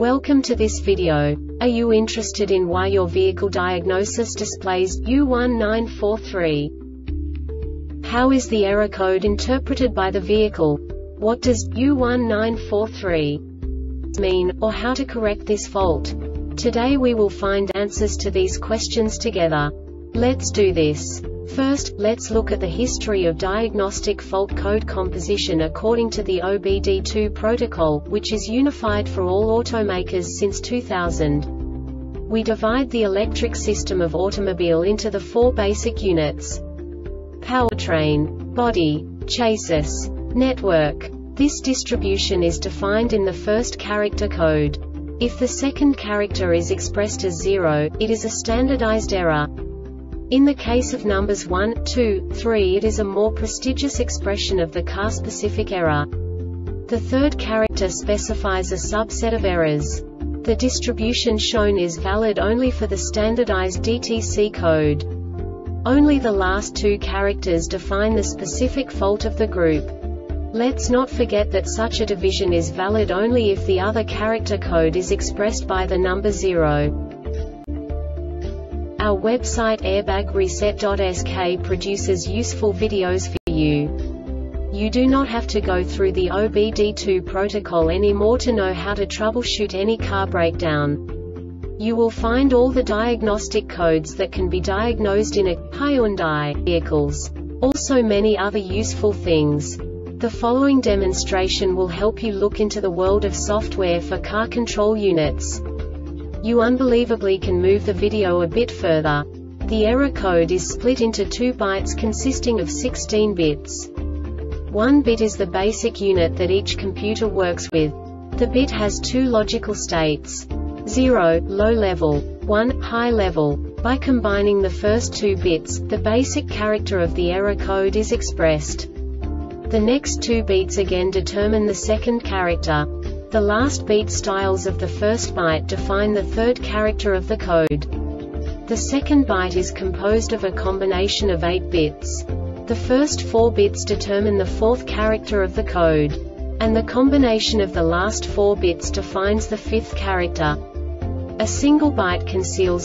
Welcome to this video. Are you interested in why your vehicle diagnosis displays U1943? How is the error code interpreted by the vehicle? What does U1943 mean, or how to correct this fault? Today we will find answers to these questions together. Let's do this. First, let's look at the history of diagnostic fault code composition according to the OBD2 protocol, which is unified for all automakers since 2000. We divide the electric system of automobile into the four basic units: powertrain, body, chassis, network. This distribution is defined in the first character code. If the second character is expressed as 0, it is a standardized error. In the case of numbers 1, 2, 3, it is a more prestigious expression of the car-specific error. The third character specifies a subset of errors. The distribution shown is valid only for the standardized DTC code. Only the last two characters define the specific fault of the group. Let's not forget that such a division is valid only if the other character code is expressed by the number 0. Our website airbagreset.sk produces useful videos for you. You do not have to go through the OBD2 protocol anymore to know how to troubleshoot any car breakdown. You will find all the diagnostic codes that can be diagnosed in a Hyundai vehicles. Also many other useful things. The following demonstration will help you look into the world of software for car control units. You unbelievably can move the video a bit further. The error code is split into 2 bytes consisting of 16 bits. 1 bit is the basic unit that each computer works with. The bit has 2 logical states: 0, low level, 1, high level. By combining the first 2 bits, the basic character of the error code is expressed. The next 2 beats again determine the second character. The last beat styles of the first byte define the third character of the code. The second byte is composed of a combination of 8 bits. The first 4 bits determine the fourth character of the code. And the combination of the last 4 bits defines the fifth character. A single byte conceals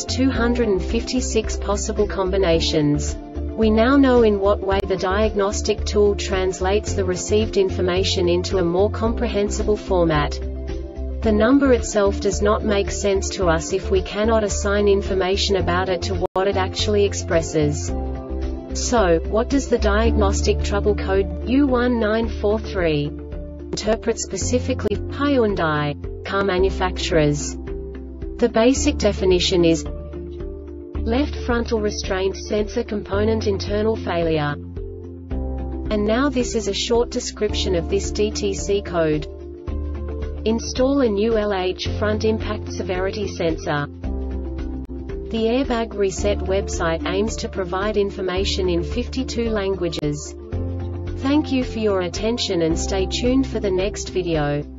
256 possible combinations. We now know in what way the diagnostic tool translates the received information into a more comprehensible format. The number itself does not make sense to us if we cannot assign information about it to what it actually expresses. So, what does the diagnostic trouble code U1943 interpret specifically for Hyundai car manufacturers? The basic definition is left frontal restraint sensor component internal failure. And now this is a short description of this DTC code. Install a new LH front impact severity sensor. The Airbag Reset website aims to provide information in 52 languages. Thank you for your attention and stay tuned for the next video.